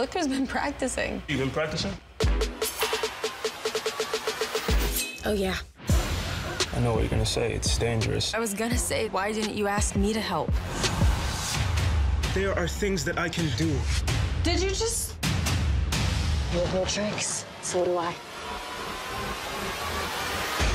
Look who's been practicing. You been practicing? Oh, yeah. I know what you're gonna say. It's dangerous. I was gonna say, why didn't you ask me to help? There are things that I can do. Did you just... You have no tricks. So do I.